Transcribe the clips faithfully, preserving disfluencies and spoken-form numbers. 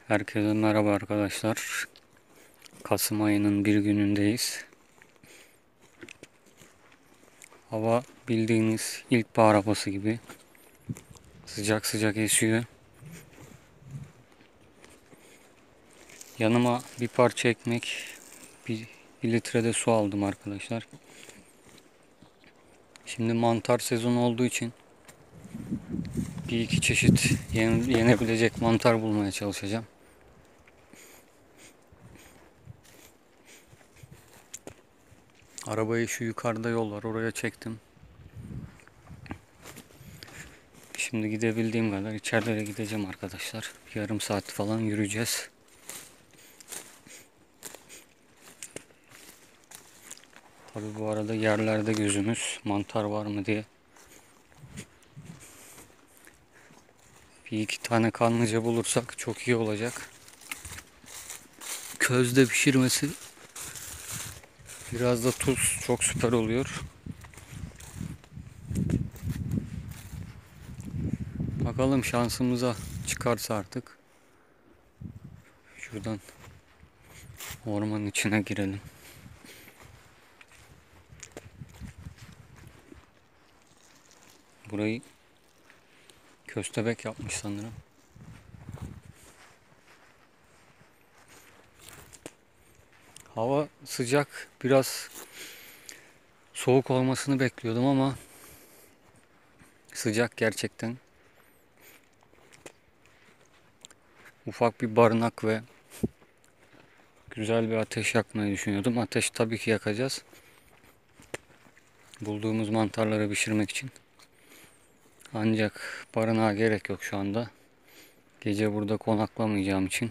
Herkese merhaba arkadaşlar. Kasım ayının bir günündeyiz. Hava bildiğiniz ilkbahar havası gibi sıcak sıcak esiyor. Yanıma bir parça ekmek, bir, bir litre de su aldım arkadaşlar. Şimdi mantar sezonu olduğu için bir iki çeşit yen, yenebilecek mantar bulmaya çalışacağım. Arabayı şu yukarıda yol var, oraya çektim. Şimdi gidebildiğim kadar içerilere gideceğim arkadaşlar. Yarım saat falan yürüyeceğiz. Tabi bu arada yerlerde gözümüz mantar var mı diye. Bir iki tane kanlıca bulursak çok iyi olacak. Közde pişirmesi, biraz da tuz çok süper oluyor. Bakalım şansımıza çıkarsa artık. Şuradan ormanın içine girelim. Burayı köstebek yapmış sanırım. Hava sıcak, biraz soğuk olmasını bekliyordum ama sıcak gerçekten. Ufak bir barınak ve güzel bir ateş yakmayı düşünüyordum. Ateş tabii ki yakacağız. Bulduğumuz mantarları pişirmek için. Ancak barınağa gerek yok şu anda. Gece burada konaklamayacağım için.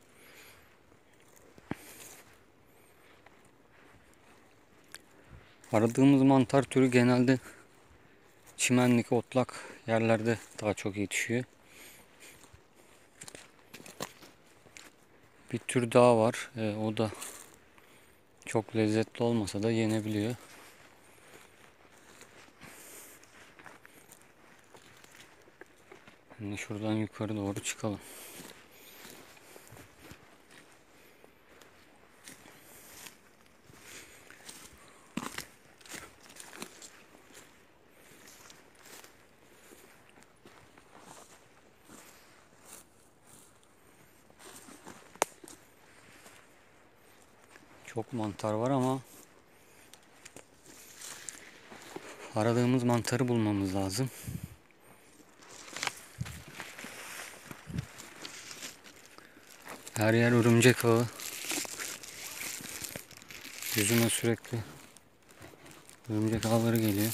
Aradığımız mantar türü genelde çimenlik, otlak yerlerde daha çok yetişiyor. Bir tür daha var. E, o da çok lezzetli olmasa da yenebiliyor. Şimdi şuradan yukarı doğru çıkalım. Çok mantar var ama aradığımız mantarı bulmamız lazım. Her yer örümcek ağı. Yüzüme sürekli örümcek ağları geliyor.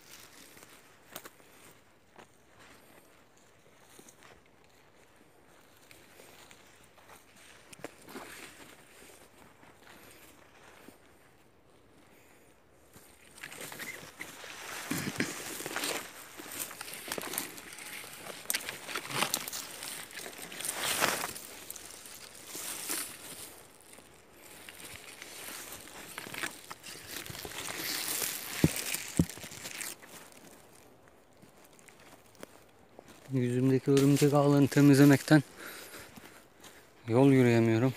Yüzümdeki örümcek ağlarını temizlemekten yol yürüyemiyorum.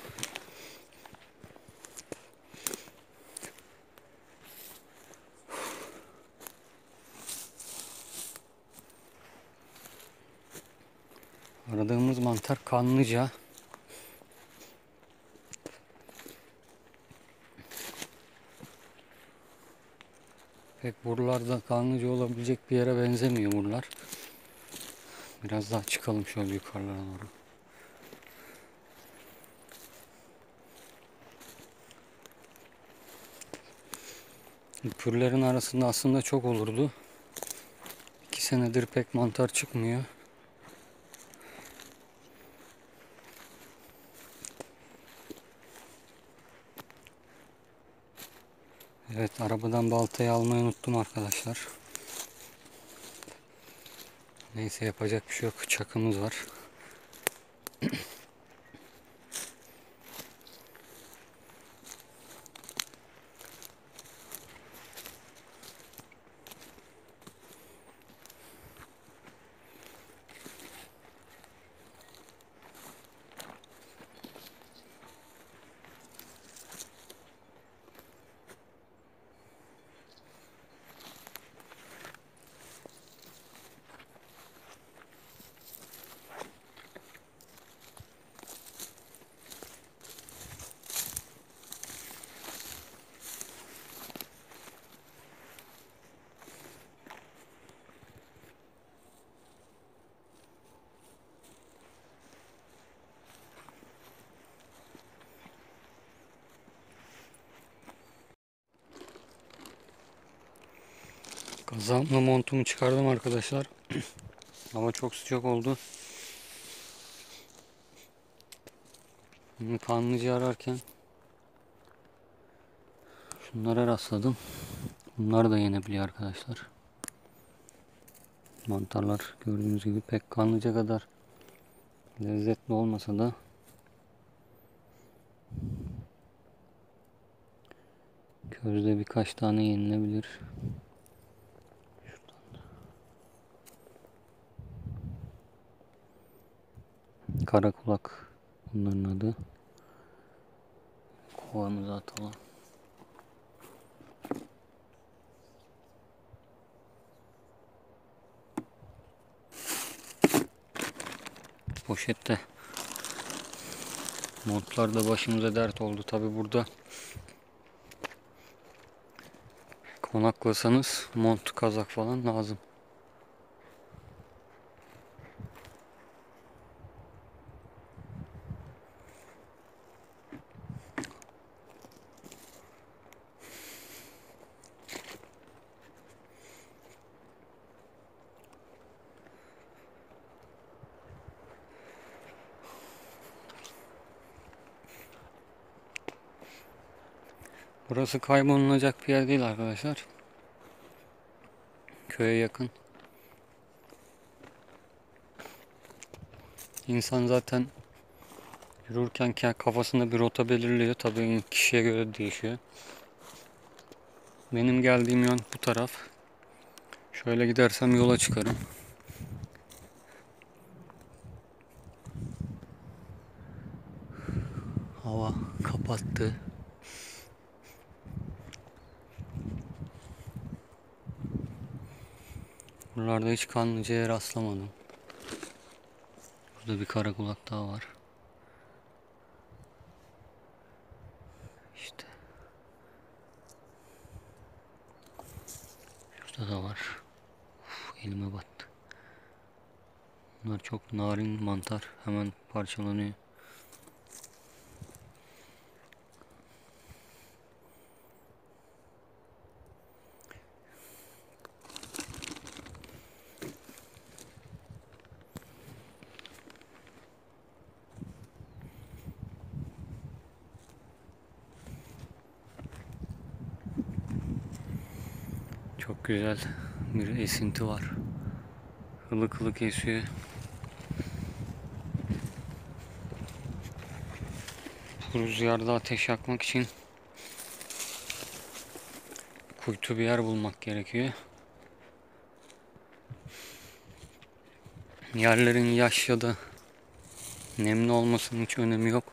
Aradığımız mantar kanlıca. Pek buralarda kanlıca olabilecek bir yere benzemiyor buralar. Biraz daha çıkalım şöyle yukarılara doğru. Pürlerin arasında aslında çok olurdu. İki senedir pek mantar çıkmıyor. Evet, arabadan baltayı almayı unuttum arkadaşlar. Neyse, yapacak bir şey yok. Çakımız var. Zamla montumu çıkardım arkadaşlar. Hava çok sıcak oldu. Şimdi kanlıcı ararken şunlara rastladım. Bunlar da yenebiliyor arkadaşlar. Mantarlar gördüğünüz gibi pek kanlıca kadar lezzetli olmasa da közde birkaç tane yenilebilir. Karakulak bunların adı. Kovamıza atalım. Poşette. Montlar da başımıza dert oldu. Tabi burada konaklasanız mont, kazak falan lazım. Burası kaybolunacak bir yer değil arkadaşlar. Köye yakın. İnsan zaten yürürken kafasında bir rota belirliyor. Tabii kişiye göre değişiyor. Benim geldiğim yön bu taraf. Şöyle gidersem yola çıkarım. Hava kapattı. Buralarda hiç kanlıcaya rastlamadım. Burada bir karakulak daha var. İşte. Şurada da var. Uf, elime battı. Bunlar çok narin mantar. Hemen parçalanıyor. Çok güzel bir esinti var. Ilık ılık esiyor. Bu rüzgarda ateş yakmak için kuytu bir yer bulmak gerekiyor. Yerlerin yaş ya da nemli olmasının hiç önemi yok.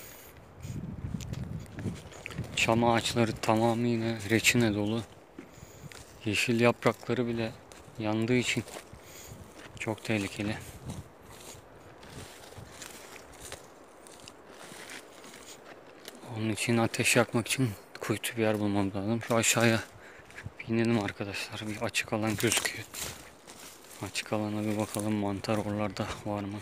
Çam ağaçları tamamıyla reçine dolu. Yeşil yaprakları bile yandığı için çok tehlikeli. Onun için ateş yakmak için kuytu bir yer bulmam lazım. Şu aşağıya inelim arkadaşlar. Bir açık alan gözüküyor. Açık alana bir bakalım, mantar oralarda var mı?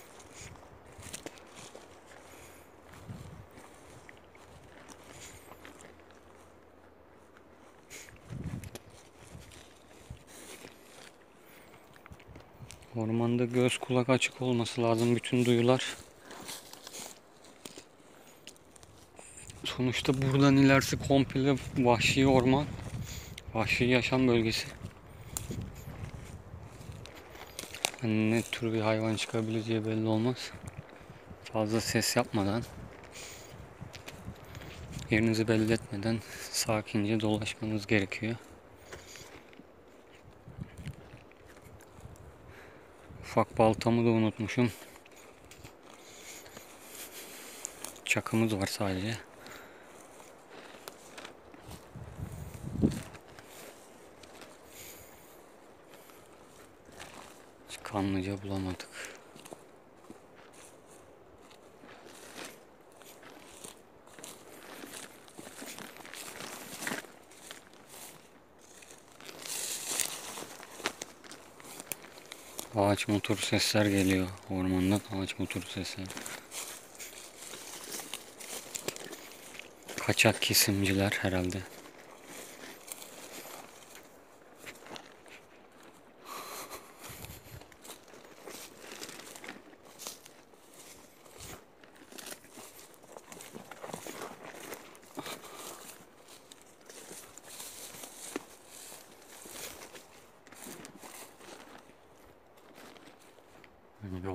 Ormanda göz kulak açık olması lazım, bütün duyular. Sonuçta buradan ilerisi komple vahşi orman, vahşi yaşam bölgesi. Hani ne tür bir hayvan çıkabileceği belli olmaz. Fazla ses yapmadan, yerinizi belli etmeden sakince dolaşmanız gerekiyor. Ufak baltamı da unutmuşum. Çakımız var sadece. Hiç kanlıca bulamadık. Ağaç motoru sesler geliyor ormandan. Ağaç motoru sesleri. Kaçak kesimciler herhalde.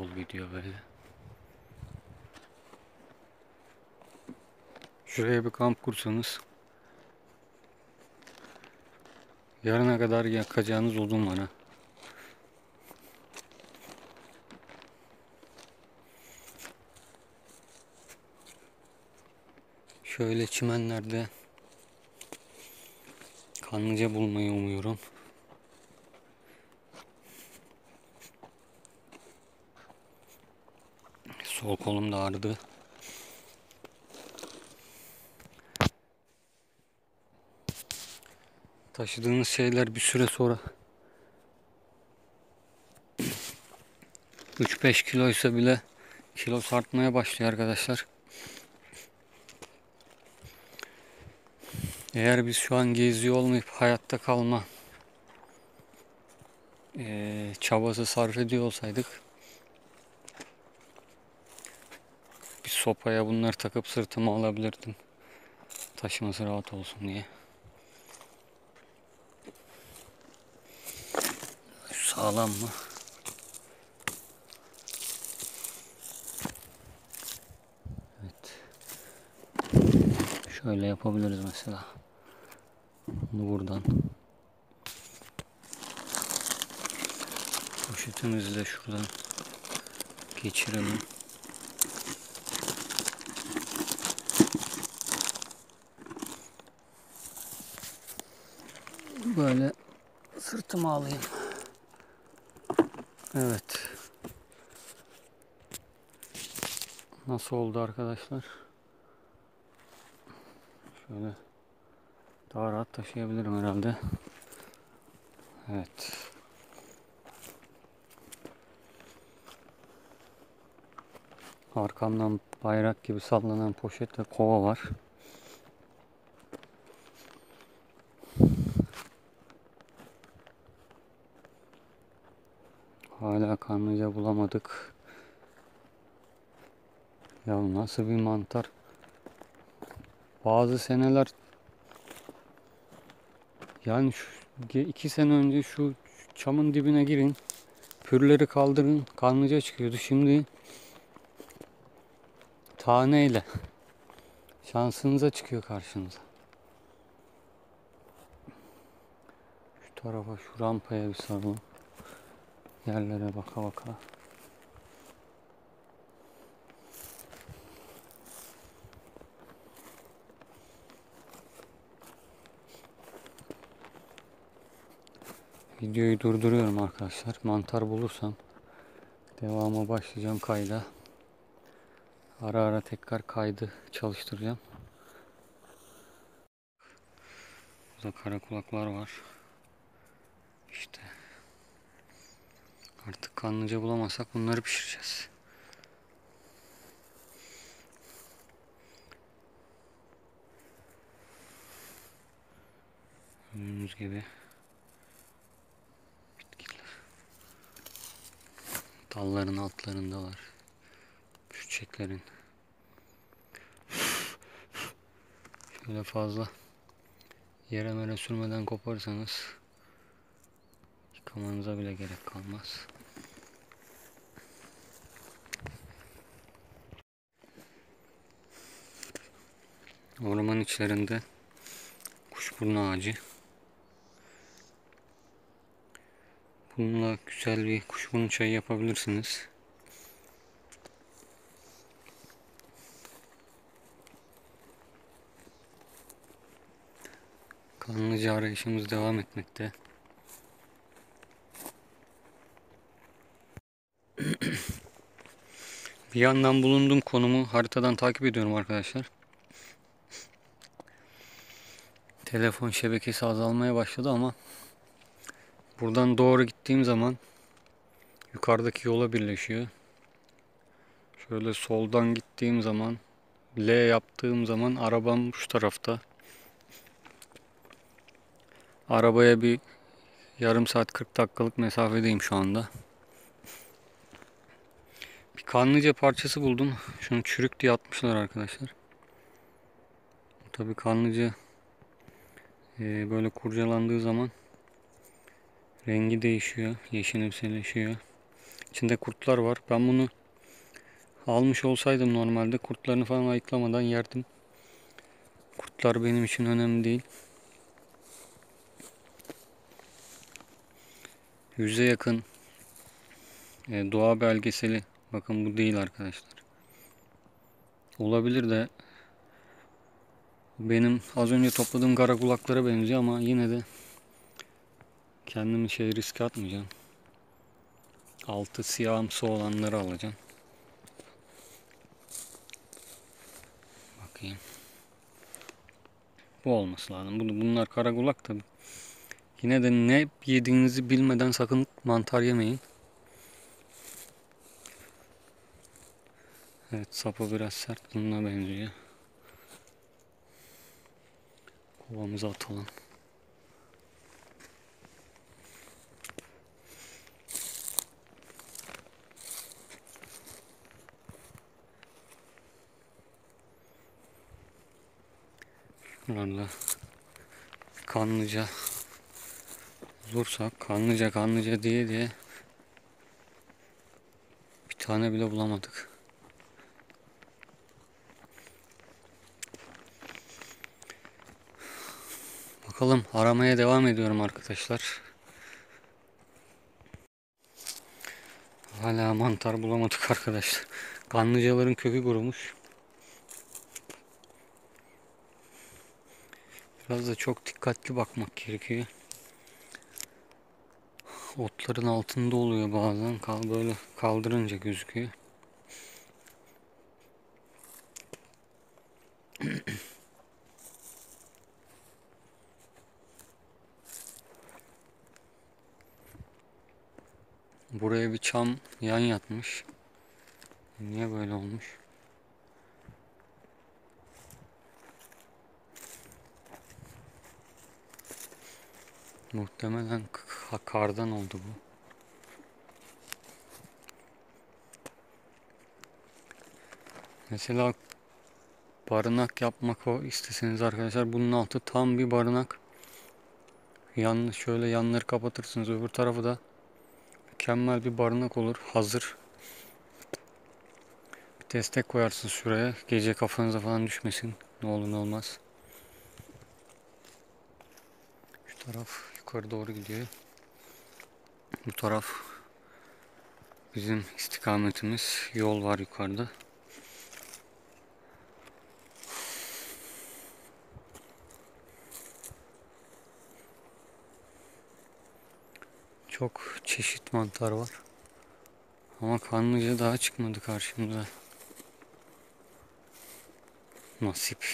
yol gidiyor böyle. Şuraya bir kamp kursanız yarına kadar yakacağınız odun var ha. Şöyle çimenlerde kanlıca bulmayı umuyorum. Sol kolum da ağrıdı. Taşıdığınız şeyler bir süre sonra üç beş kiloysa bile kilo artmaya başlıyor arkadaşlar. Eğer biz şu an geziyor olmayıp hayatta kalma e, çabası sarf ediyor olsaydık bir sopaya bunları takıp sırtıma alabilirdim. Taşıması rahat olsun diye. Şu sağlam mı? Evet. Şöyle yapabiliriz mesela. Bunu buradan. Poşetimizi de şuradan geçirelim. Böyle sırtıma alayım. Evet. Nasıl oldu arkadaşlar? Şöyle daha rahat taşıyabilirim herhalde. Evet. Arkamdan bayrak gibi sallanan poşet ve kova var. Hala kanlıca bulamadık. Ya nasıl bir mantar? Bazı seneler yani şu, iki sene önce şu çamın dibine girin. Pürleri kaldırın. Kanlıca çıkıyordu. Şimdi taneyle şansınıza çıkıyor karşınıza. Şu tarafa, şu rampaya bir saralım. Yerlere baka baka. Videoyu durduruyorum arkadaşlar. Mantar bulursam devamı başlayacağım kayda. Ara ara tekrar kaydı çalıştıracağım. Burada karakulaklar var. İşte artık kanlıca bulamazsak bunları pişireceğiz. Gördüğünüz gibi bitkiler. Dalların altlarında var. Çiçeklerin. Şöyle fazla yere mere sürmeden koparsanız yıkamanıza bile gerek kalmaz. Orman içlerinde kuşburnu ağacı. Bununla güzel bir kuşburnu çayı yapabilirsiniz. Kanlıca arayışımız devam etmekte. Bir yandan bulunduğum konumu haritadan takip ediyorum arkadaşlar. Telefon şebekesi azalmaya başladı ama buradan doğru gittiğim zaman yukarıdaki yola birleşiyor. Şöyle soldan gittiğim zaman L yaptığım zaman arabam şu tarafta. Arabaya bir yarım saat kırk dakikalık mesafedeyim şu anda. Bir kanlıca parçası buldum. Şunu çürük diye atmışlar arkadaşlar. Tabii kanlıca e, böyle kurcalandığı zaman rengi değişiyor. Yeşilimseleşiyor. İçinde kurtlar var. Ben bunu almış olsaydım normalde kurtlarını falan ayıklamadan yerdim. Kurtlar benim için önemli değil. Yüze yakın e, doğa belgeseli. Bakın bu değil arkadaşlar. Olabilir de benim az önce topladığım kara kulaklara benziyor ama yine de kendimi şey riske atmayacağım. Altı siyahımsı olanları alacağım. Bakayım. Bu olması lazım. Bunlar kara kulak tabi. Yine de ne yediğinizi bilmeden sakın mantar yemeyin. Evet, sapı biraz sert, bununla benziyor. Kovamıza atalım. Şuralarla kanlıca bulursak, kanlıca kanlıca diye diye bir tane bile bulamadık. Bakalım, aramaya devam ediyorum arkadaşlar. Hala mantar bulamadık arkadaşlar. Kanlıcaların kökü kurumuş. Biraz da çok dikkatli bakmak gerekiyor. Otların altında oluyor bazen. Kal böyle kaldırınca gözüküyor. Buraya bir çam yan yatmış. Niye böyle olmuş? Muhtemelen kardan oldu bu. Mesela barınak yapmak o isteseniz arkadaşlar, bunun altı tam bir barınak. Yan, şöyle yanları kapatırsınız, öbür tarafı da mükemmel bir barınak olur. Hazır. Bir destek koyarsınız şuraya. Gece kafanıza falan düşmesin. Ne olur ne olmaz. Şu taraf yukarı doğru gidiyor. Bu taraf bizim istikametimiz. Yol var yukarıda. Çok çeşit mantar var. Ama kanlıca daha çıkmadı karşımıza. Nasip.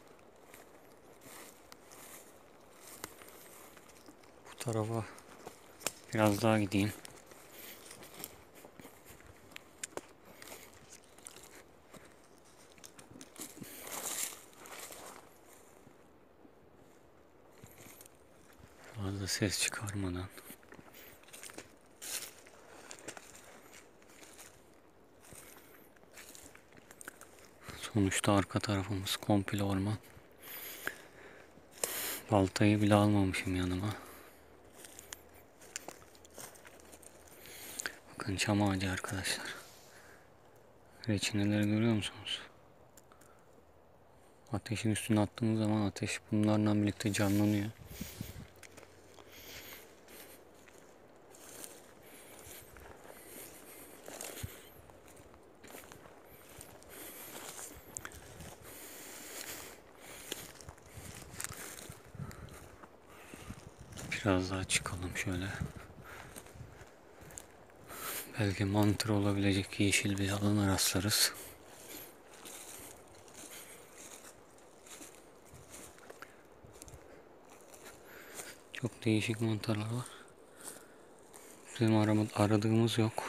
Bu tarafa biraz daha gideyim. Fazla ses çıkarmadan. Sonuçta arka tarafımız komple orman. Baltayı bile almamışım yanıma. Bakın çam ağacı arkadaşlar. Reçineleri görüyor musunuz? Ateşin üstüne attığımız zaman ateş bunlarla birlikte canlanıyor. Biraz daha çıkalım şöyle. Belki mantar olabilecek yeşil bir alana rastlarız. Çok değişik mantarlar var. Bizim aradığımız yok.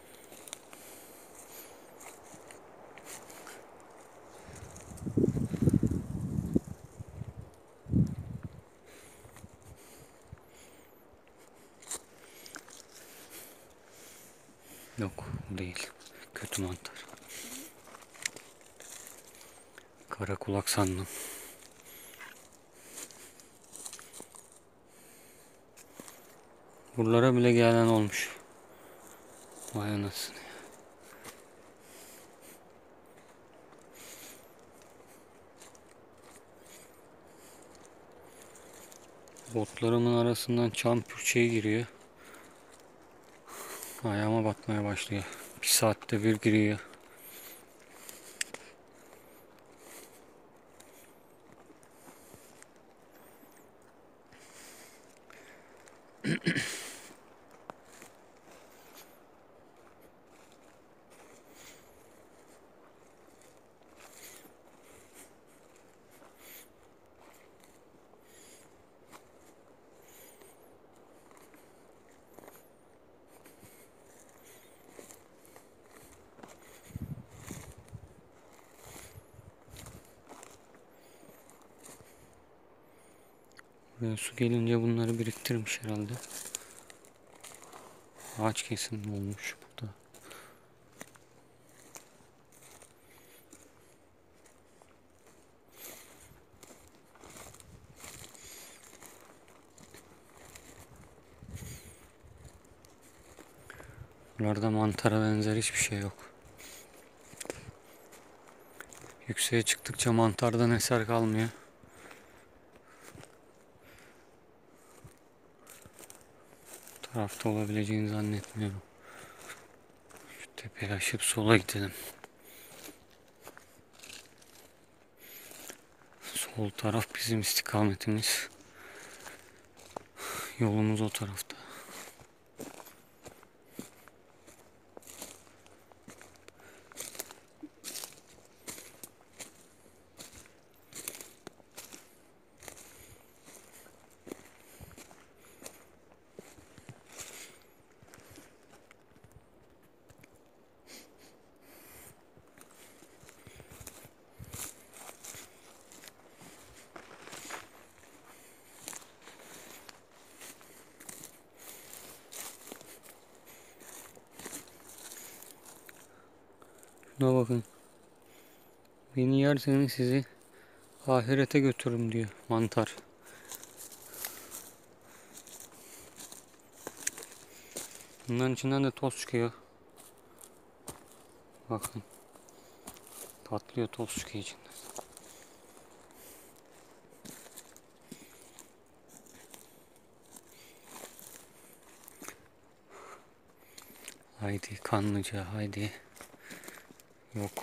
Yok, değil. Kötü mantar. Kara kulak sandım. Buralara bile gelen olmuş. Vay anasını. Botlarımın arasından çam pürçeği giriyor. Ayağıma batmaya başlıyor. Bir saatte bir giriyor. Buraya su gelince bunları biriktirmiş herhalde. Ağaç kesim olmuş burada. Buralarda mantara benzer hiçbir şey yok. Yükseğe çıktıkça mantardan eser kalmıyor. Bu tarafta olabileceğini zannetmiyorum. Şu tepeyi aşıp sola gidelim. Sol taraf bizim istikametimiz. Yolumuz o tarafta. Şuna bakın. Beni yerseniz sizi ahirete götürürüm diyor mantar. Bunların içinden de toz çıkıyor. Bakın. Patlıyor, toz çıkıyor içinden. Haydi Kanlıca, haydi. Yok.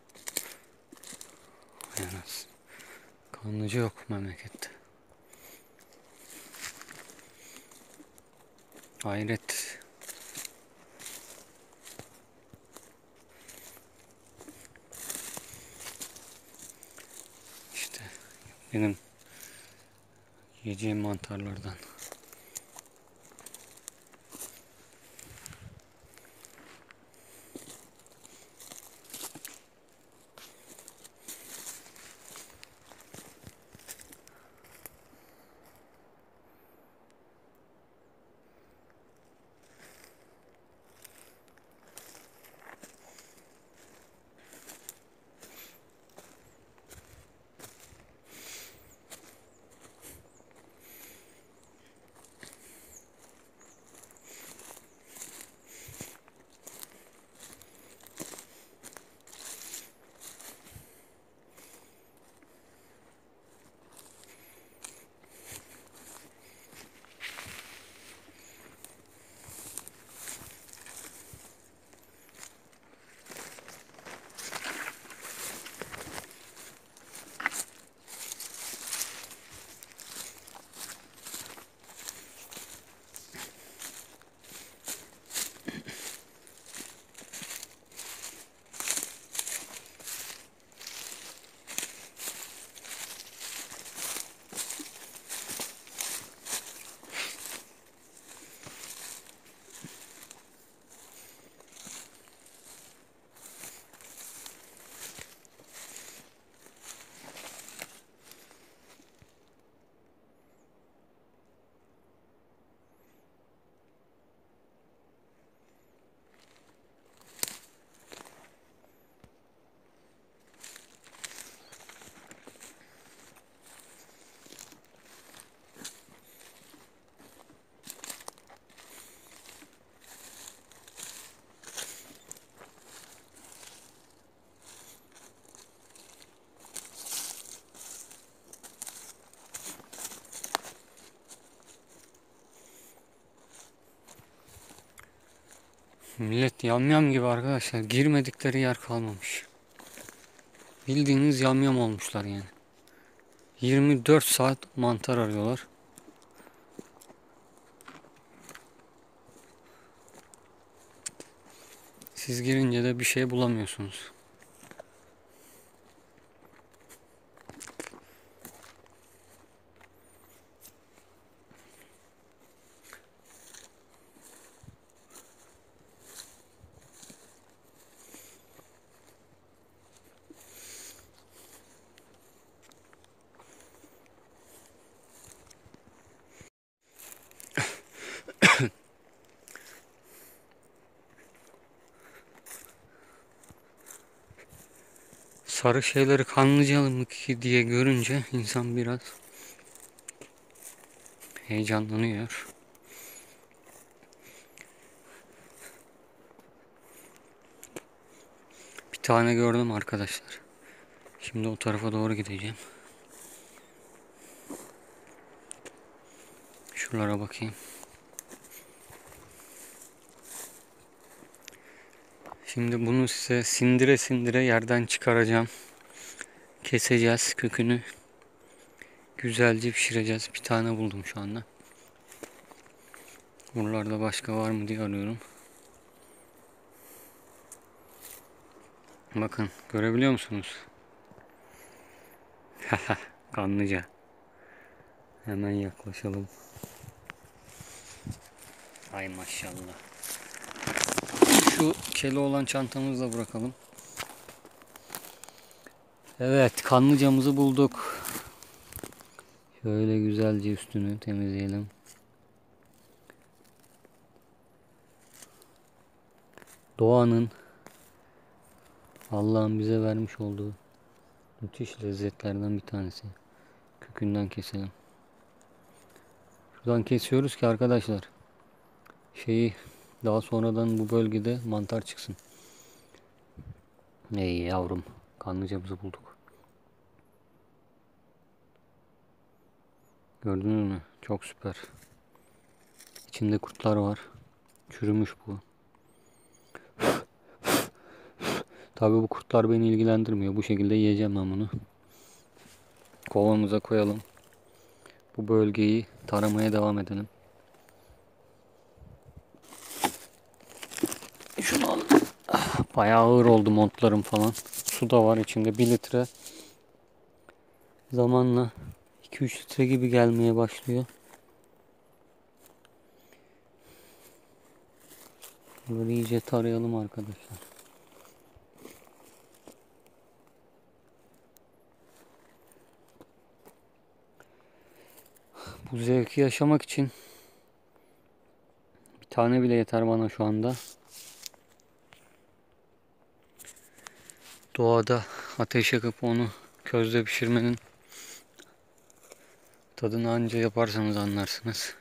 Yalnız Kanlıca yok memlekette. Hayret. İşte benim yiyeceğim mantarlardan. Millet yamyam gibi arkadaşlar. Girmedikleri yer kalmamış. Bildiğiniz yamyam olmuşlar yani. yirmi dört saat mantar arıyorlar. Siz girince de bir şey bulamıyorsunuz. Sarı şeyleri kanlıcalı mı ki diye görünce insan biraz heyecanlanıyor. Bir tane gördüm arkadaşlar. Şimdi o tarafa doğru gideceğim. Şuralara bakayım. Şimdi bunu size sindire sindire yerden çıkaracağım. Keseceğiz kökünü. Güzelce pişireceğiz. Bir tane buldum şu anda. Buralarda başka var mı diye arıyorum. Bakın görebiliyor musunuz? Kanlıca. Hemen yaklaşalım. Ay maşallah. Şu keli olan çantamızı da bırakalım. Evet, kanlıcamızı bulduk. Şöyle güzelce üstünü temizleyelim. Doğanın, Allah'ın bize vermiş olduğu müthiş lezzetlerden bir tanesi. Kökünden keselim. Şuradan kesiyoruz ki arkadaşlar şeyi daha sonradan bu bölgede mantar çıksın. Ey yavrum, kanlıcamızı bulduk. Gördünüz mü? Çok süper. İçinde kurtlar var. Çürümüş bu. Tabii bu kurtlar beni ilgilendirmiyor. Bu şekilde yiyeceğim ben bunu. Kovamıza koyalım. Bu bölgeyi taramaya devam edelim. Şunu al. Bayağı ağır oldu montlarım falan. Su da var içinde. bir litre. Zamanla iki üç litre gibi gelmeye başlıyor. Böyle iyice tarayalım arkadaşlar. Bu zevki yaşamak için bir tane bile yeter bana şu anda. Doğada ateş yakıp onu közde pişirmenin tadını anca yaparsanız anlarsınız.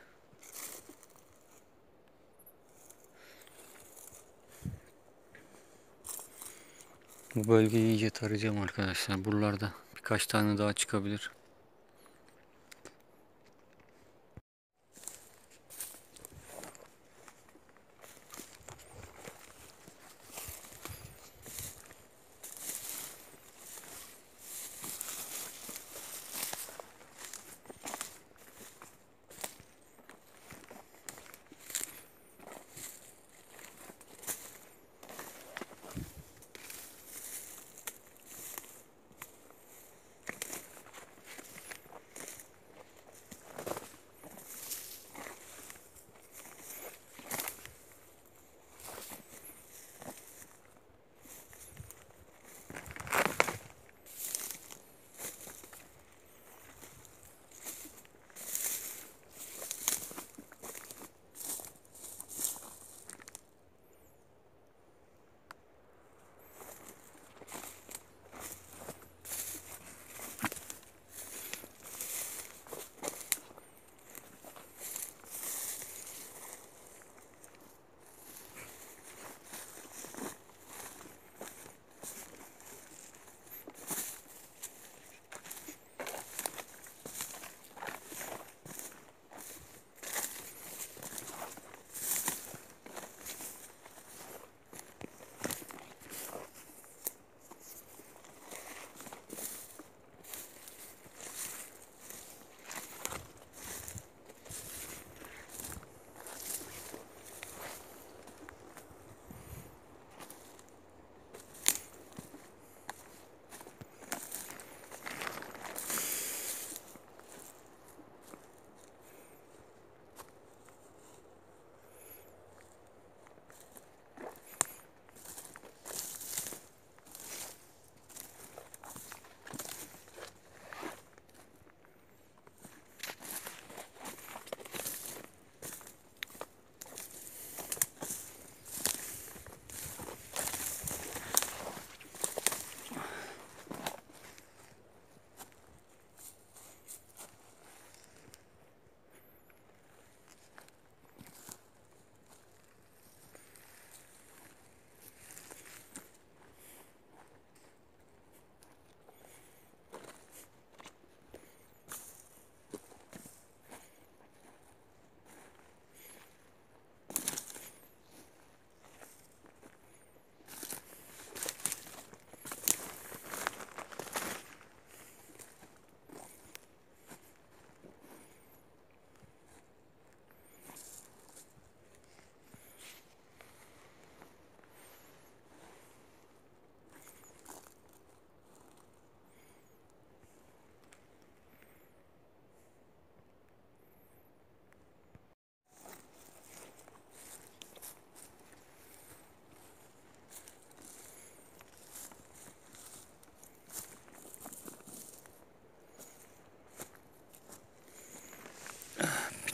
Bu bölgeyi iyice tarayacağım arkadaşlar. Buralarda birkaç tane daha çıkabilir.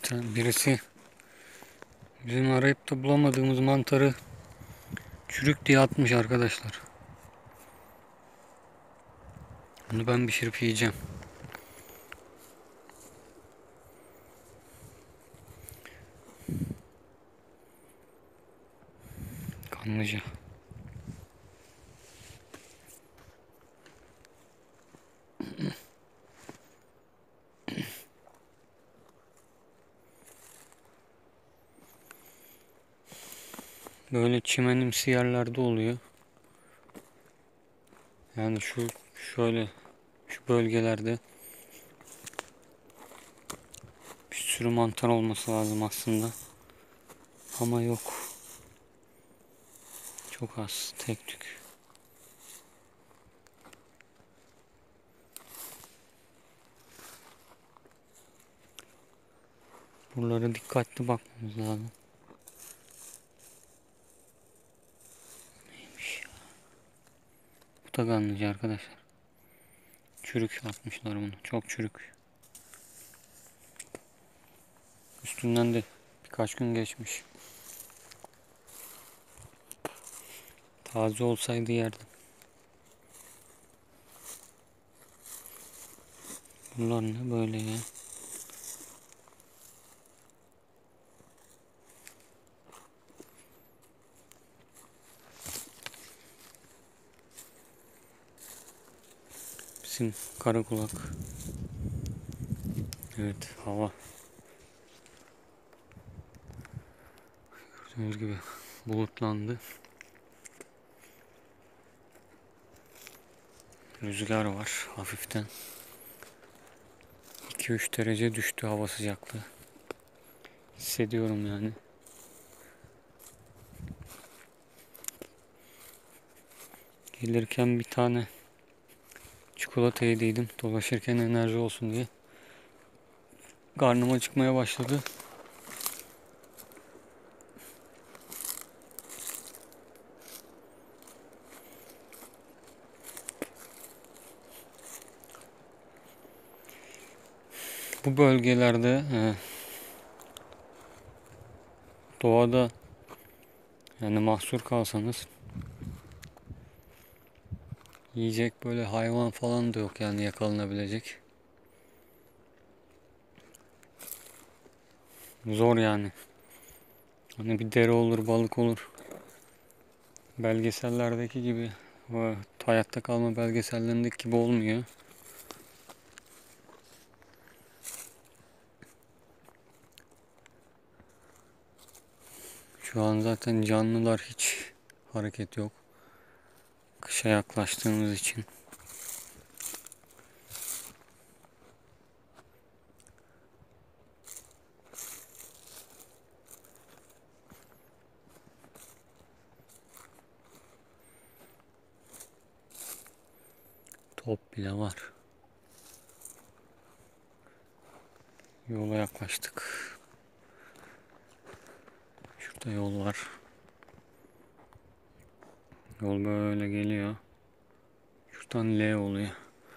tane birisi bizim arayıp da bulamadığımız mantarı çürük diye atmış arkadaşlar. Bunu ben pişirip yiyeceğim. Kanlıca. Böyle çimenimsi yerlerde oluyor. Yani şu şöyle şu bölgelerde bir sürü mantar olması lazım aslında. Ama yok. Çok az. Tek tük. Buralara dikkatli bakmamız lazım. Neymiş ya? Bu da kanlıca arkadaşlar. Çürük atmışlar bunu. Çok çürük. Üstünden de birkaç gün geçmiş. Taze olsaydı yerdim. Bunlar ne böyle ya? Bizim karakulak. Evet, hava. Gördüğünüz gibi bulutlandı. Rüzgar var hafiften. iki üç derece düştü hava sıcaklığı. Hissediyorum yani. Gelirken bir tane çikolata yediydim. Dolaşırken enerji olsun diye. Karnım acıkmaya başladı. Bu bölgelerde e, doğada yani mahsur kalsanız yiyecek böyle hayvan falan da yok yani yakalanabilecek. Zor yani. Hani bir dere olur, balık olur. Belgesellerdeki gibi, o hayatta kalma belgesellerindeki gibi olmuyor. Şu an zaten canlılar hiç hareket yok. Kışa yaklaştığımız için. Top bile var. Yola yaklaştık. Şurada yol var. Yol böyle geliyor. Şuradan L oluyor.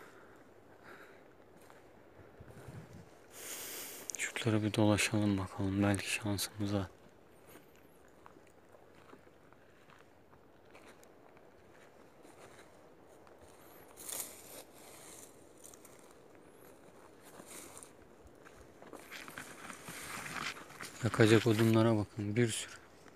Şuralara bir dolaşalım bakalım. Belki şansımıza. Yakacak odunlara bakın. Bir sürü.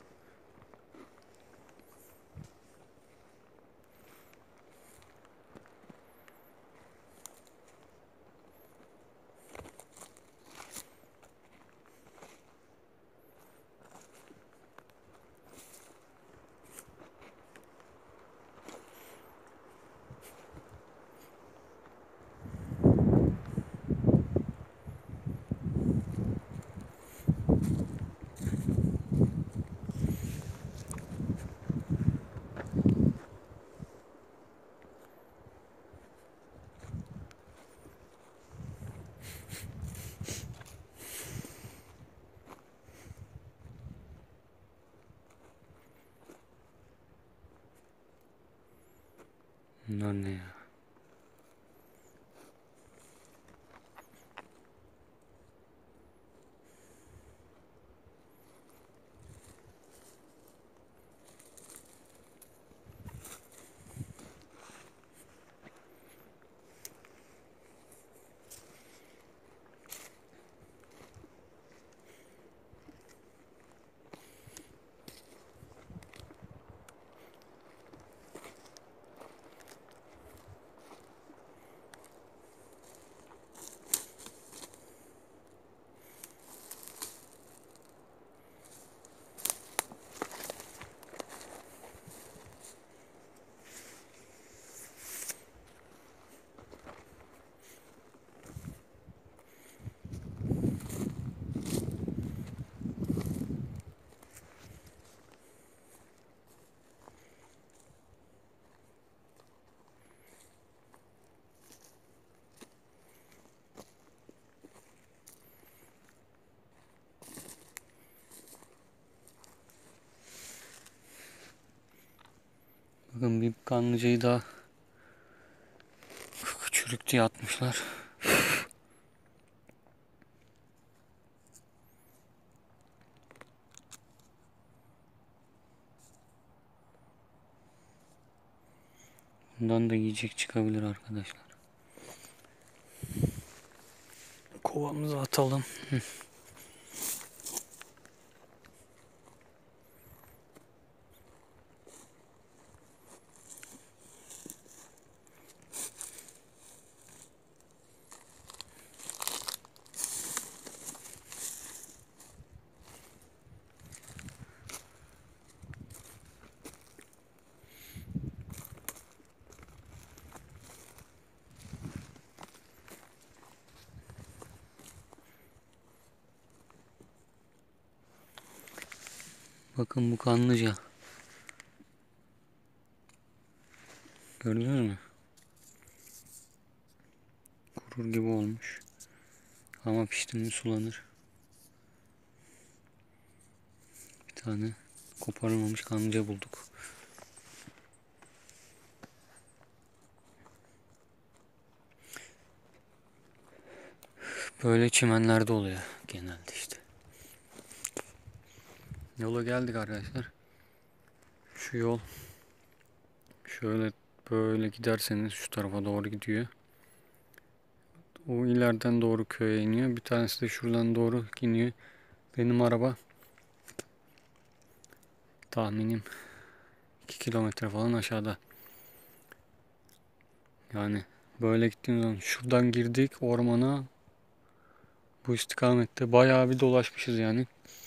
Bunlar ne ya? Bir kanlıcayı daha çürük diye atmışlar. Bundan da yiyecek çıkabilir arkadaşlar. Kovamızı atalım. Bakın bu kanlıca. Gördünüz mü? Kurur gibi olmuş. Ama piştiğinde sulanır. Bir tane koparılmamış kanlıca bulduk. Böyle çimenlerde oluyor genelde işte. Yola geldik arkadaşlar. Şu yol şöyle böyle giderseniz şu tarafa doğru gidiyor. O ileriden doğru köye iniyor. Bir tanesi de şuradan doğru iniyor. Benim araba tahminim iki kilometre falan aşağıda. Yani böyle gittiğimiz zaman şuradan girdik ormana. Bu istikamette bayağı bir dolaşmışız yani.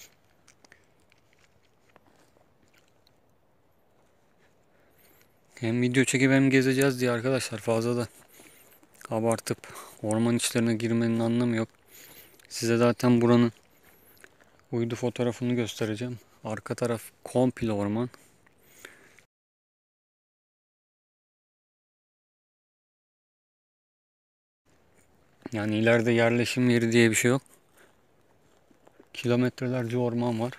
Hem video çekip hem gezeceğiz diye arkadaşlar, fazla da abartıp orman içlerine girmenin anlamı yok. Size zaten buranın uydu fotoğrafını göstereceğim. Arka taraf komple orman. Yani ileride yerleşim yeri diye bir şey yok. Kilometrelerce orman var.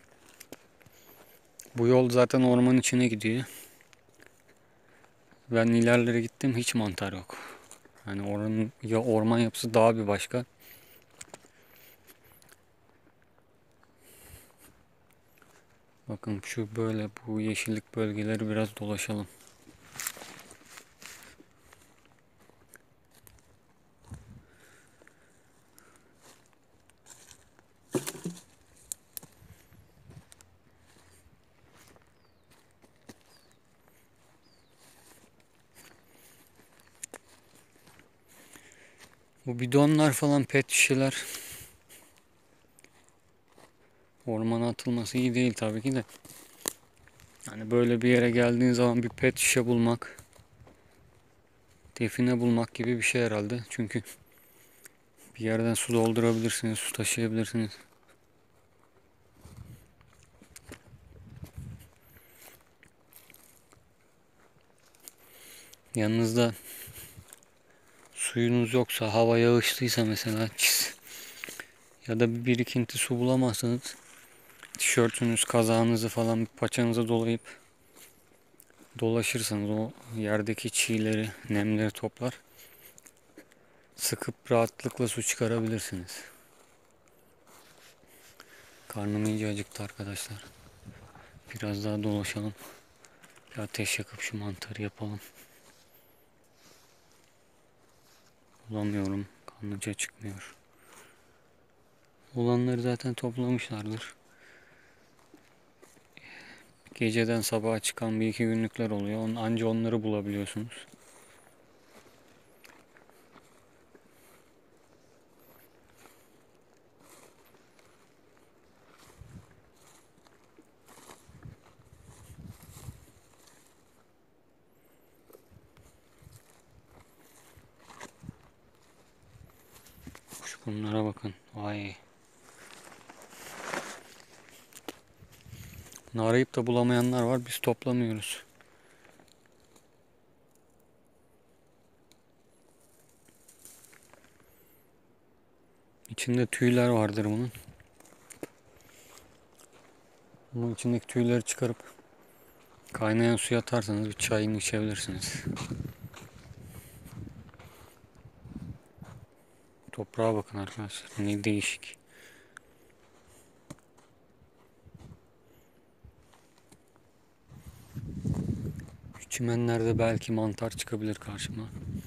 Bu yol zaten orman içine gidiyor. Ben ilerlere gittim, hiç mantar yok. Yani oranın ya orman yapısı daha bir başka. Bakın şu böyle bu yeşillik bölgeleri biraz dolaşalım. Bu bidonlar falan, pet şişeler ormana atılması iyi değil tabii ki de. Yani böyle bir yere geldiğin zaman bir pet şişe bulmak, define bulmak gibi bir şey herhalde. Çünkü bir yerden su doldurabilirsiniz, su taşıyabilirsiniz. Yanınızda suyunuz yoksa, hava yağışlıysa mesela ya da bir birikinti su bulamazsanız tişörtünüz, kazağınızı falan paçanıza dolayıp dolaşırsanız o yerdeki çiğleri, nemleri toplar. Sıkıp rahatlıkla su çıkarabilirsiniz. Karnım iyice acıktı arkadaşlar. Biraz daha dolaşalım. Bir ateş yakıp şu mantarı yapalım. Bulamıyorum. Kanlıca çıkmıyor. Olanları zaten toplamışlardır. Geceden sabaha çıkan bir iki günlükler oluyor. Anca onları bulabiliyorsunuz. Şu bunlara bakın. Vay. Arayıp da bulamayanlar var. Biz toplamıyoruz. İçinde tüyler vardır bunun. Bunun içindeki tüyleri çıkarıp Kaynayan suya atarsanız bir çayını içebilirsiniz. Toprağa bakın arkadaşlar. Ne değişik. Şu çimenlerde belki mantar çıkabilir karşıma.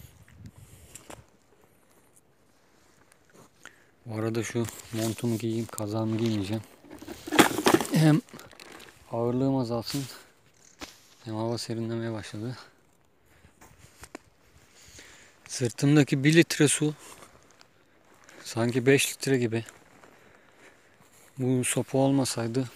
Bu arada şu montumu giyeyim, kazağımı giymeyeceğim. Hem ağırlığım azalsın, hem hava serinlemeye başladı. Sırtımdaki bir litre su sanki beş litre gibi. Bu sopa olmasaydı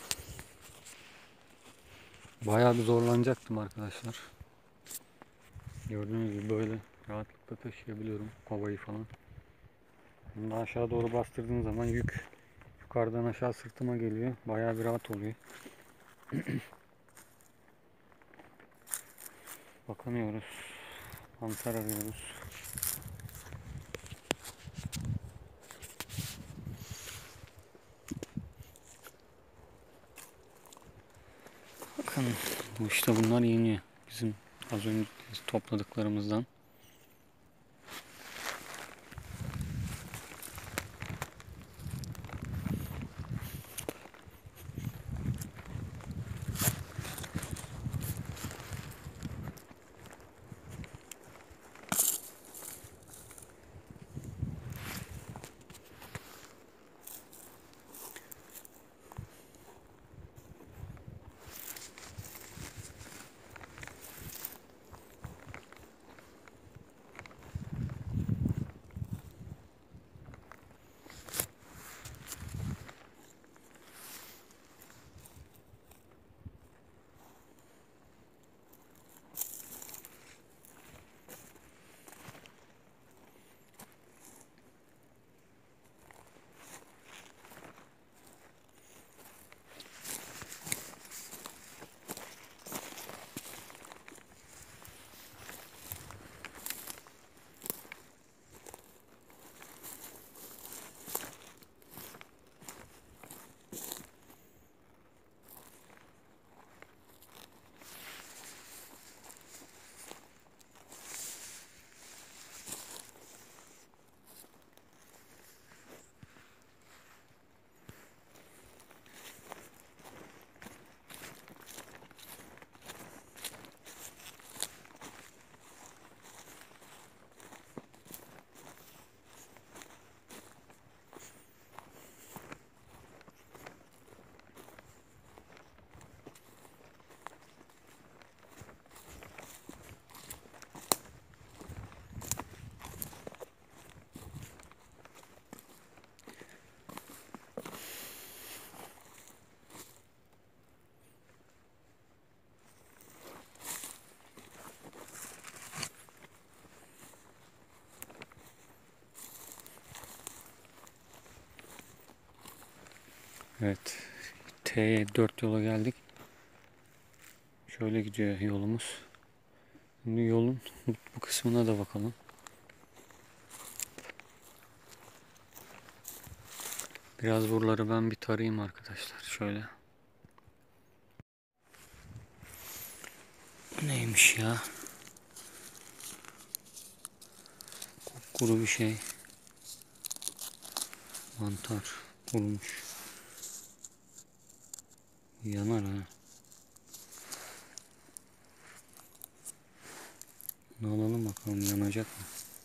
bayağı bir zorlanacaktım arkadaşlar. Gördüğünüz gibi böyle rahatlıkla taşıyabiliyorum kovayı falan. Bunu aşağı doğru bastırdığım zaman yük yukarıdan aşağı sırtıma geliyor. Bayağı bir rahat oluyor. Bakamıyoruz. Mantar arıyoruz. Bakın bu işte bunlar yeniyor. Bizim az önce topladıklarımızdan. Evet. T dört yola geldik. Şöyle gidiyor yolumuz. Şimdi yolun bu kısmına da bakalım. Biraz buraları ben bir tarayayım arkadaşlar. Şöyle. Neymiş ya? Kuru bir şey. Mantar. Kurumuş. Yanar ha. Bunu alalım bakalım yanacak mı?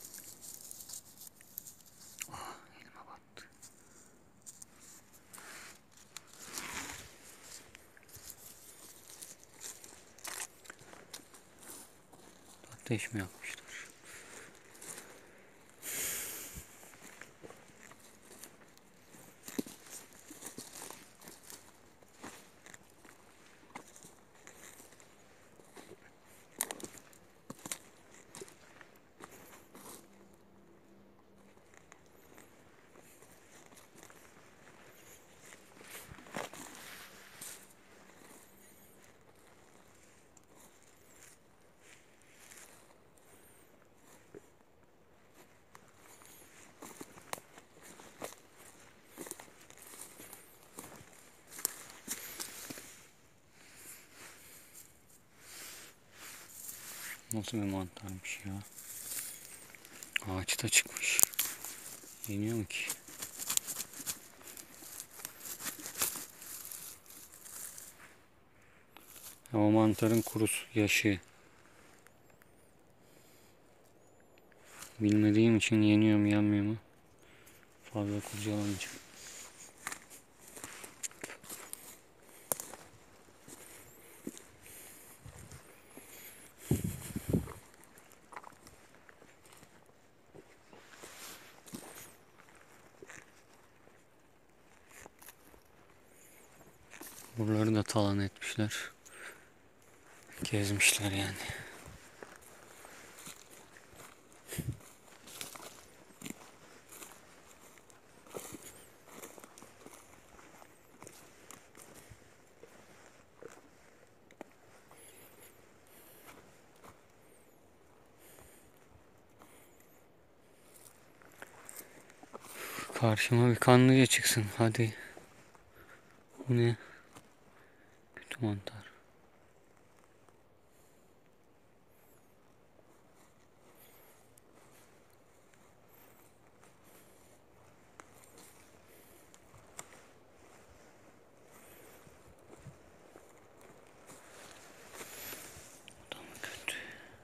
Ah, elime battı. Ateş mi yakmışlar? Nasıl bir mantarmış ya? Ağaçta çıkmış. Yeniyor mu ki? O mantarın kurusu, yaşı. Bilmediğim için yeniyor mu yenmiyor mu? Fazla kurcalamayacağım. Buraları da talan etmişler. Gezmişler yani. Karşıma bir kanlıca çıksın. Hadi. Bu ne? Kötü mantar. Bu da mı kötü?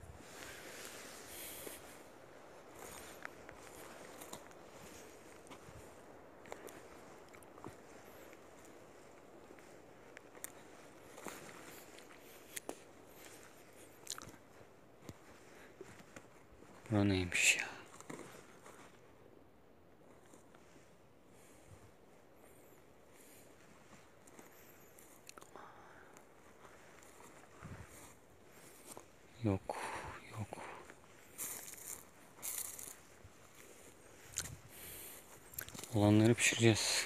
Bu neymiş ya? Yok. Yok. Olanları pişireceğiz.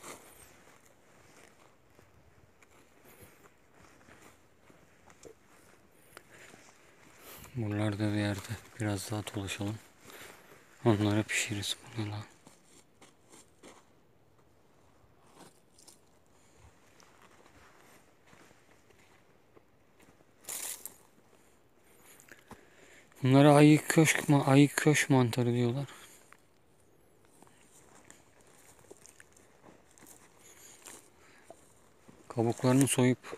Buralarda bir yerde biraz daha dolaşalım. Onları pişiririz. Bu ne lan? Bunlara ayı köşk, ma ayı köşk mantarı diyorlar. Kabuklarını soyup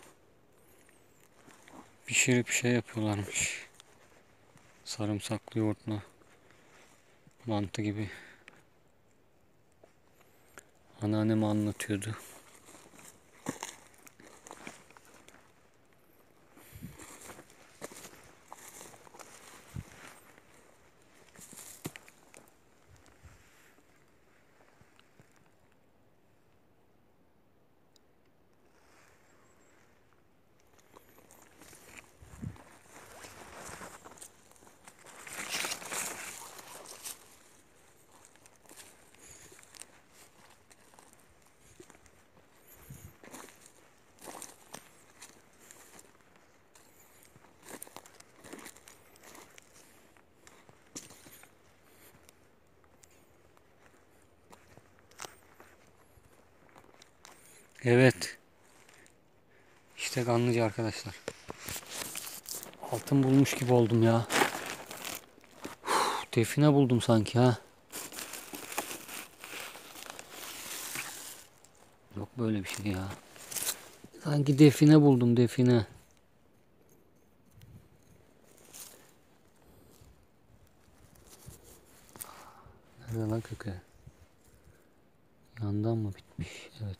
pişirip şey yapıyorlarmış. Sarımsaklı yoğurtla mantı gibi. Anneannem anlatıyordu. Evet. İşte kanlıca arkadaşlar. Altın bulmuş gibi oldum ya. Uf, define buldum sanki ha. Yok böyle bir şey ya. Sanki define buldum, define. Nerede lan köke? Yandan mı bitmiş? Evet.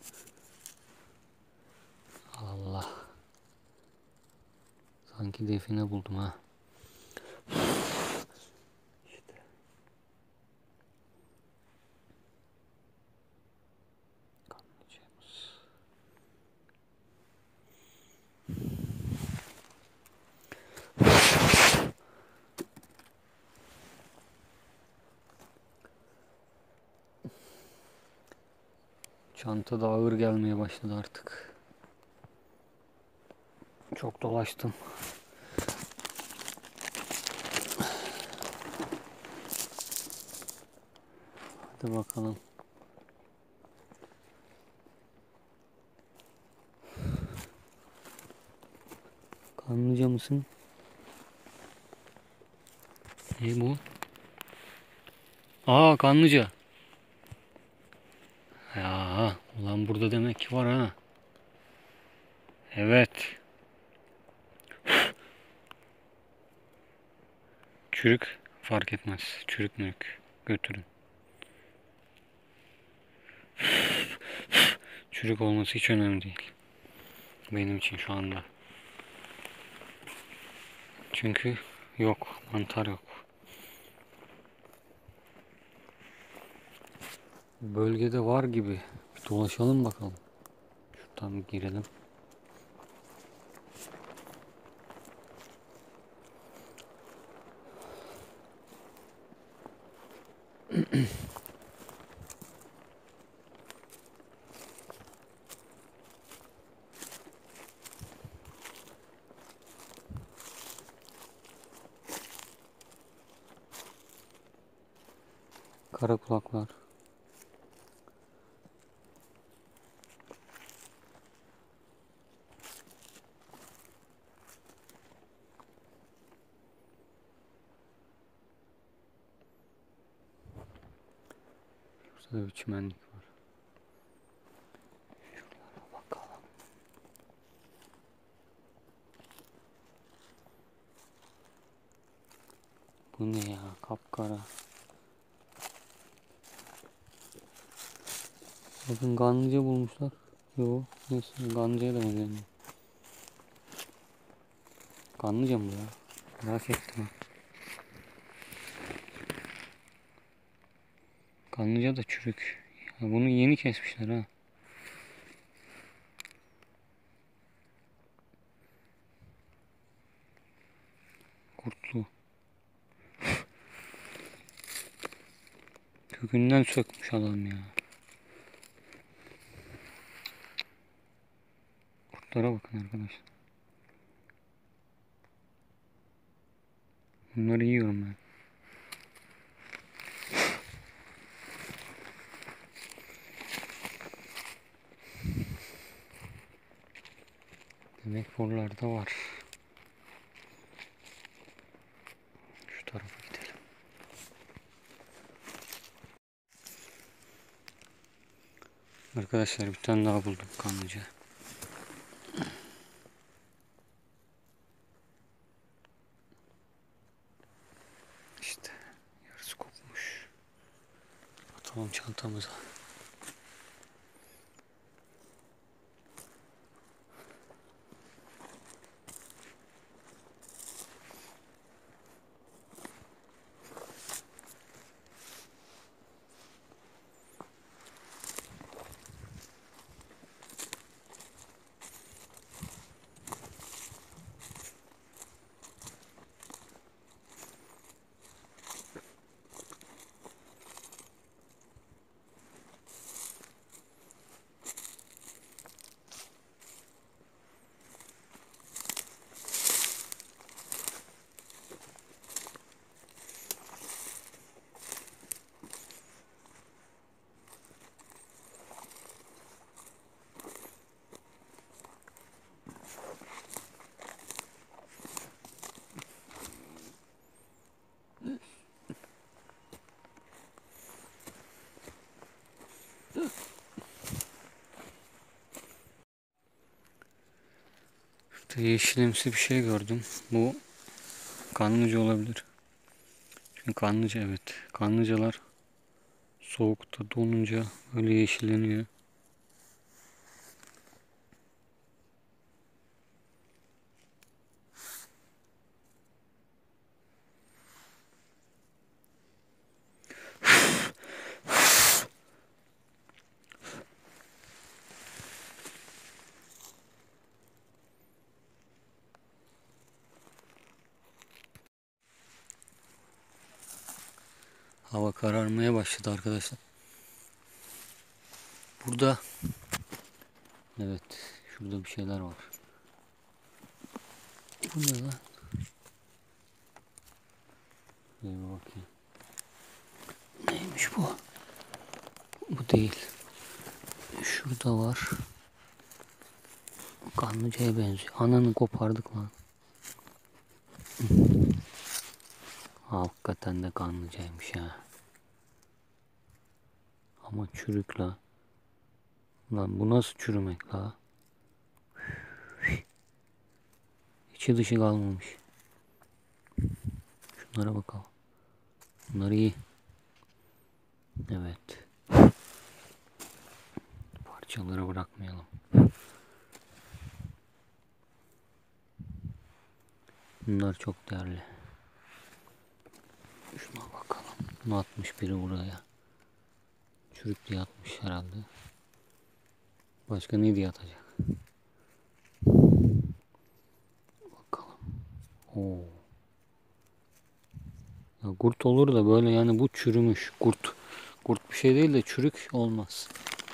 Allah. Sanki define buldum ha. İşte. Kanlıcamız. Çanta da ağır gelmeye başladı artık. Çok dolaştım. Hadi bakalım. Kanlıca mısın? Ne bu? Aa, kanlıca. Ya ulan burada demek ki var ha. Evet. Çürük fark etmez. Çürük mürük. Götürün. Çürük olması hiç önemli değil. Benim için şu anda. Çünkü yok. Mantar yok. Bu bölgede var gibi. Bir dolaşalım bakalım. Şuradan bir girelim. Kara kulaklar. Şurada bir çimenlik var. Şuralara bakalım. Bu ne ya? Kapkara. Bakın kanlıca bulmuşlar. Yo, neyse kanlıcaya da benziyor. Kanlıca mı bu ya? Merak ettim. Kanlıca da çürük. Ya bunu yeni kesmişler ha. Kurtlu. Kökünden sökmüş adam ya. Kurtlara bakın arkadaşlar. Bunları yiyorum ben. Demek buralarda var. Şu tarafa gidelim. Arkadaşlar bir tane daha buldum kanlıca. İşte yarısı kopmuş. Atalım çantamıza. İşte yeşilimsi bir şey gördüm. Bu kanlıca olabilir. Çünkü kanlıca, evet. Kanlıcalar soğukta donunca öyle yeşilleniyor. Hava kararmaya başladı arkadaşlar. Burada, evet, şurada bir şeyler var. Bu ne lan? Bir bakayım. Neymiş bu? Bu değil. Şurada var. Kanlıcaya benziyor. Ananı kopardık lan. Hakikaten de kanlıcaymış ha. Ama çürük la. Lan bu nasıl çürümek la? İçi dışı kalmamış. Şunlara bakalım. Bunlar iyi. Evet. Parçaları bırakmayalım. Bunlar çok değerli. Şuna bakalım. Bunu atmış biri buraya. Çürük diye atmış herhalde. Başka ne diye atacak? Bakalım. Oo. Ya kurt olur da böyle yani bu çürümüş. Kurt. Kurt bir şey değil de çürük olmaz.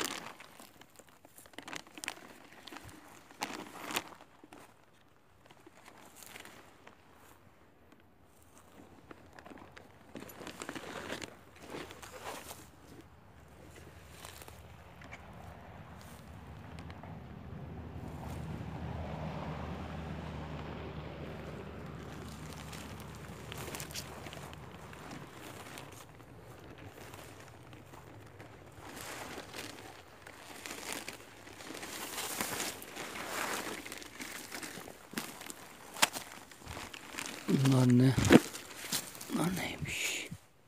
Bunlar ne? Bunlar neymiş?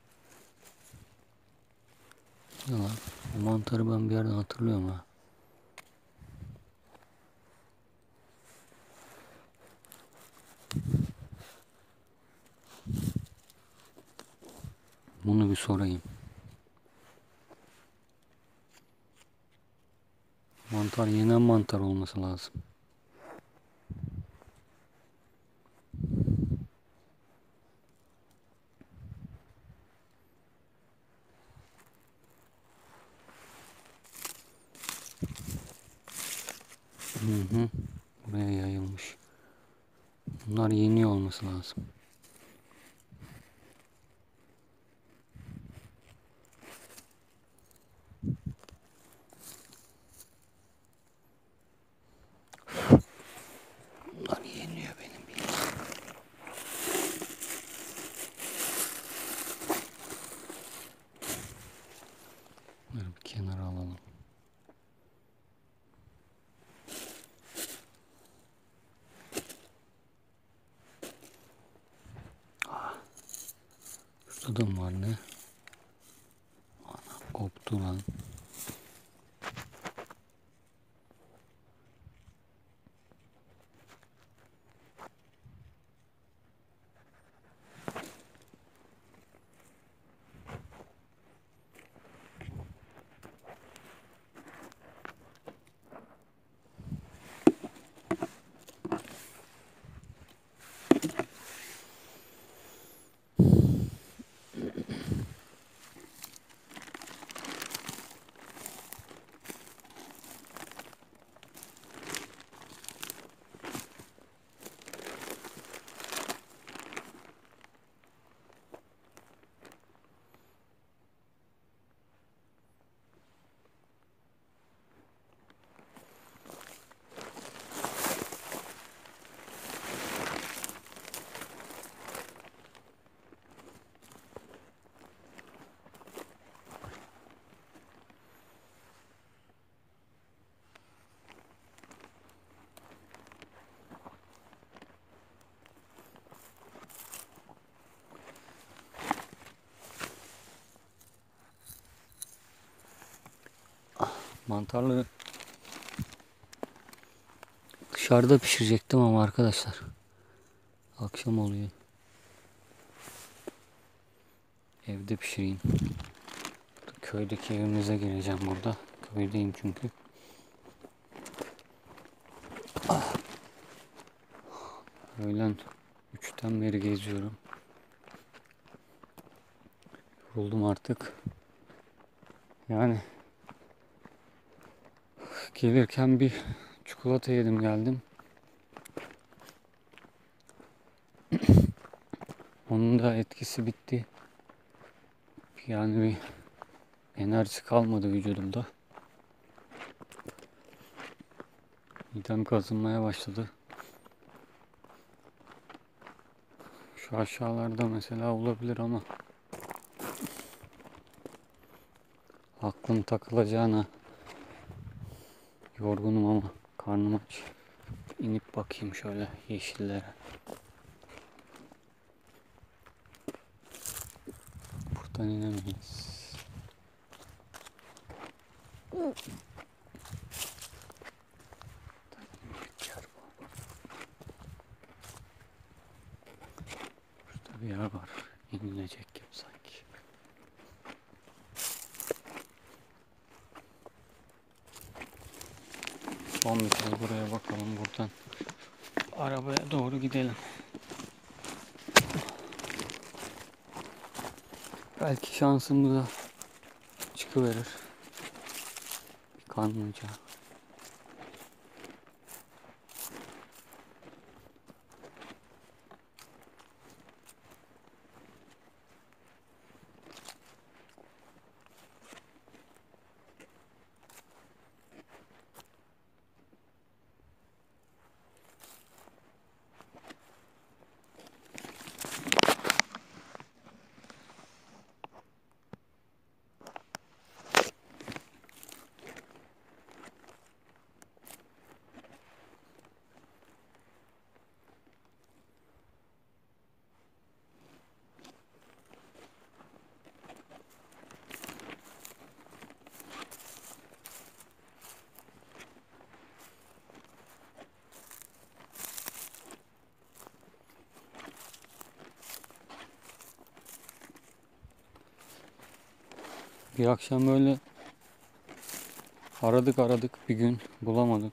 Ya lan, bu mantarı ben bir yerden hatırlıyorum ha. Bunu bir sorayım. Mantar yenen mantar olması lazım. Hı hı. Buraya yayılmış. Bunlar yeniyor olması lazım. Bunlar yeniyor benim bildiğim. Bunları bir kenara alalım. Şurada da mı var ne? Ana koptu lan. Mantarlı dışarıda pişirecektim ama arkadaşlar. Akşam oluyor. Evde pişireyim. Köydeki evimize gireceğim burada. Köydeyim çünkü. Ah. Öğlen üçten beri geziyorum. Yoruldum artık. Yani gelirken bir çikolata yedim geldim. Onun da etkisi bitti. Yani bir enerji kalmadı vücudumda. Midem kazınmaya başladı. Şu aşağılarda mesela olabilir ama aklım takılacağına yorgunum ama karnım aç. İnip bakayım şöyle yeşillere. Buradan inemeyiz. Burada bir yer var. İnilecek gibi sanki. Son bir kez buraya bakalım buradan. Arabaya doğru gidelim. Belki şansımıza çıkıverir. Bir kanlıca. Bir akşam böyle aradık aradık bir gün bulamadık.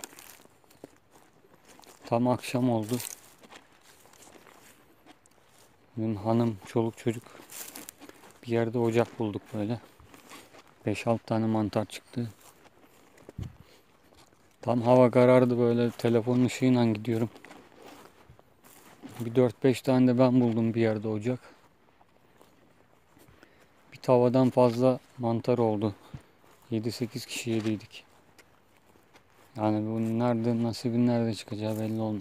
Tam akşam oldu. Benim hanım, çoluk çocuk bir yerde ocak bulduk böyle. beş altı tane mantar çıktı. Tam hava karardı böyle telefonun ışığıyla gidiyorum. Bir dört beş tane de ben buldum bir yerde ocak. Bir tavadan fazla mantar oldu. yedi sekiz kişi yediydik. Yani bu nerede, nasibin nerede çıkacağı belli oldu.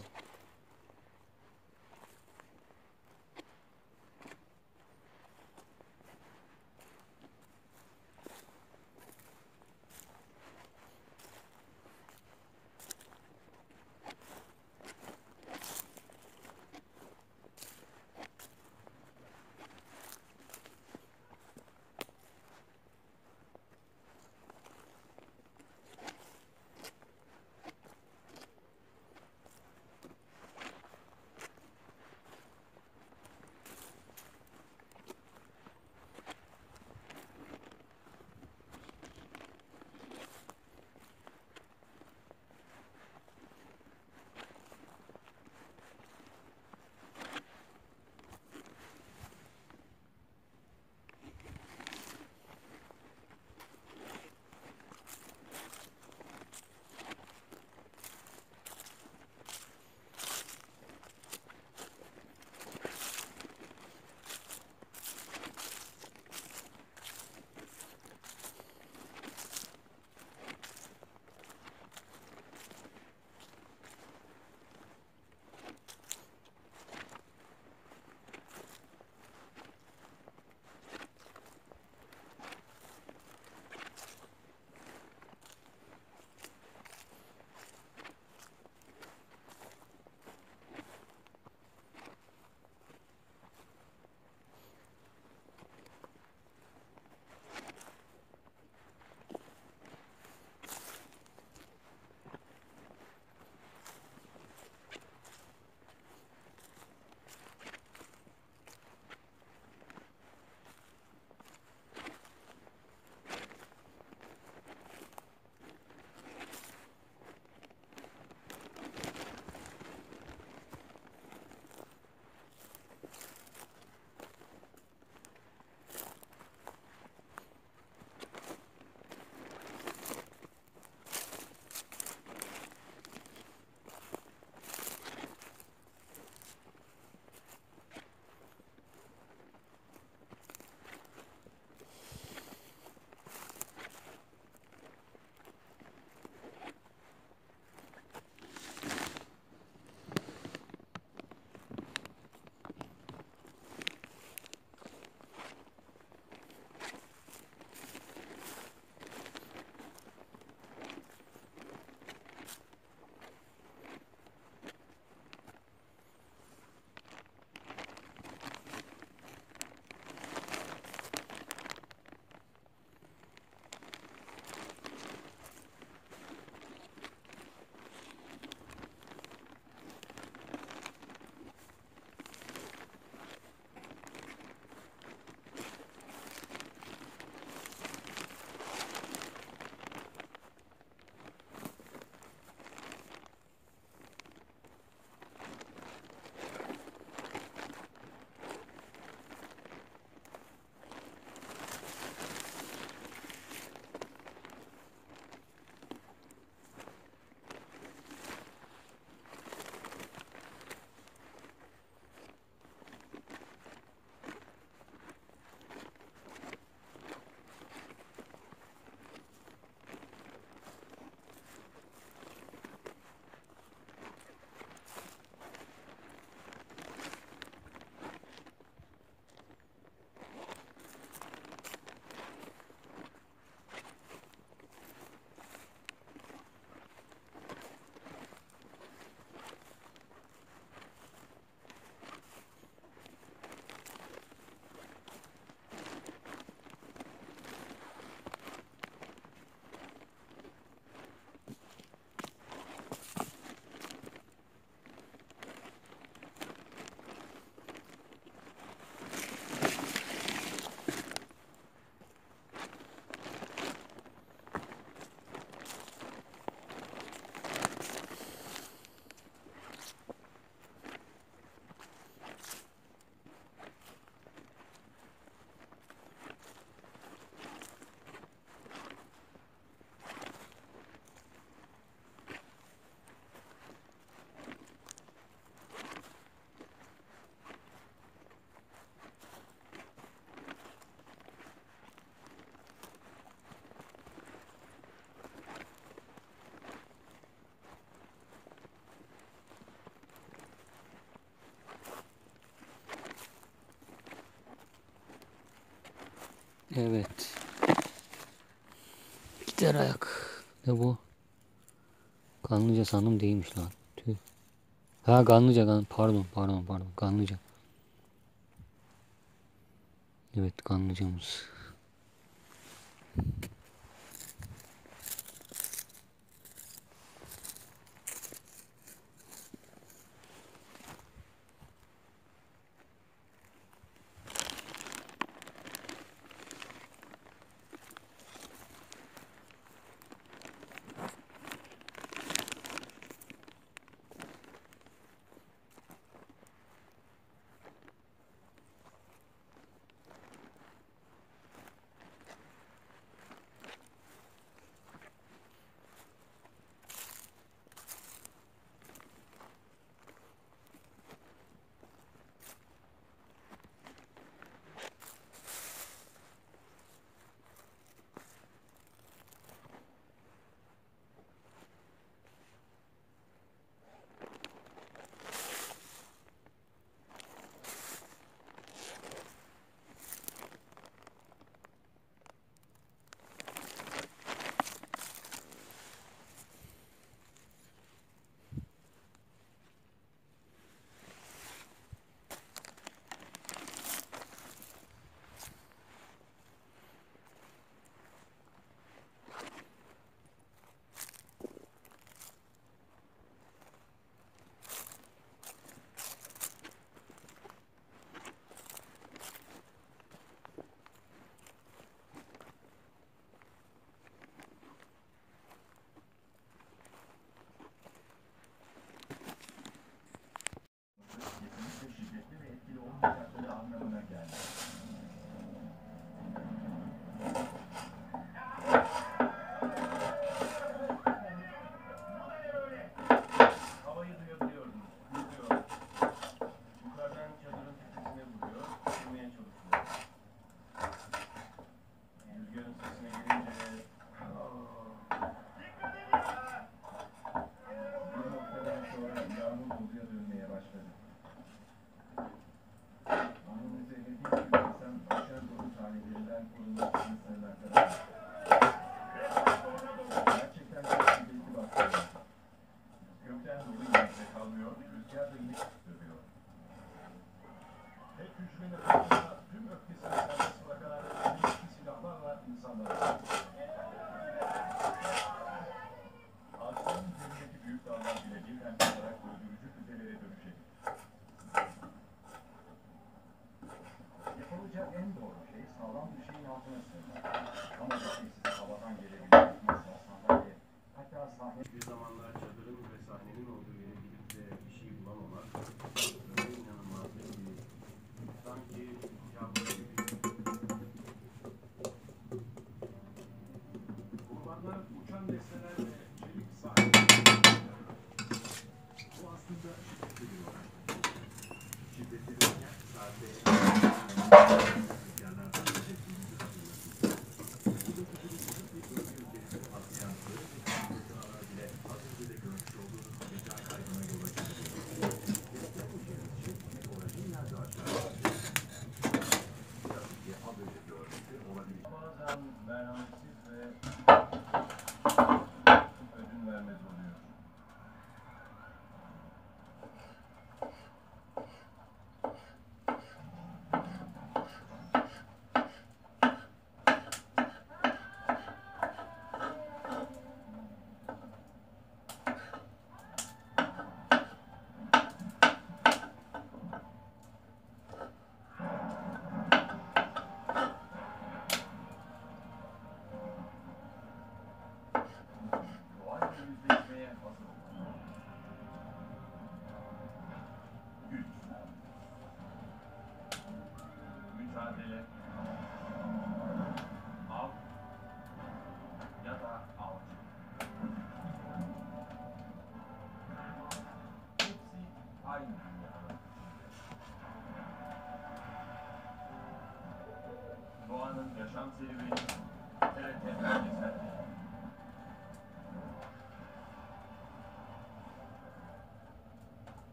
Evet. Gider ayak. Ne bu? Kanlıca sandım değilmiş lan. Tüh. Ha Kanlıca, kan pardon pardon pardon Kanlıca. Evet Kanlıcamız.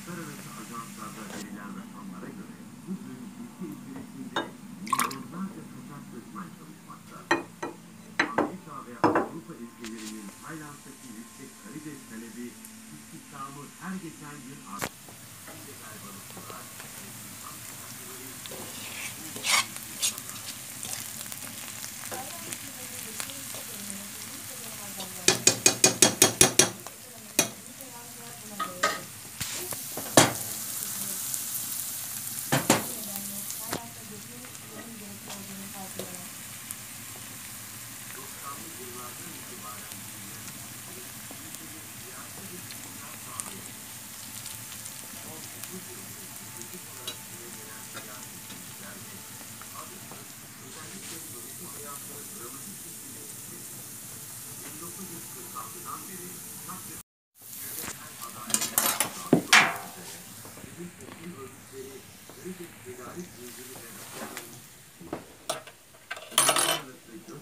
uluslararası ajanslarda verilen rakamlara göre bugün ülke içerisinde milyonlarca kaçak göçmen çalışmakta. Amerika ve Avrupa ülkelerinin Tayland'daki yüksek karides talebi istihdamı her geçen gün artıyor. İllegal balıkçılar ve insan kaçakçıları yıllardan itibaren bilinen ülkenin siyasi ve istihdam sağlayan son otuz yıldır stratejik olarak süregelen siyasetçiler ve adını özellikle sosyal hayatını dramatik şekilde etkiledi. bin dokuz yüz kırk altıdan beri kaç yıl yöneten adalet sağlık üzere sivil toplum örgütleri kritik tedarik zinciri ve raporlarını uluslararası göç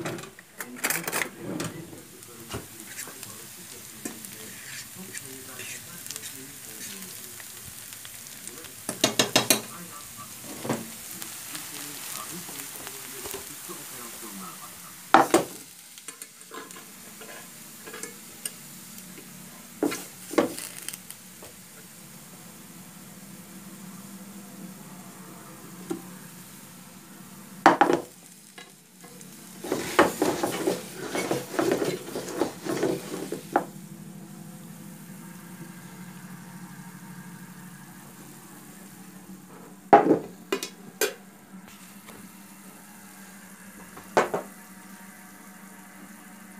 çok sayıda yasak göçmenin olduğunu buna Tayland aslında ülkenin sahil şehirlerinde çeşitli operasyonlar başlattı.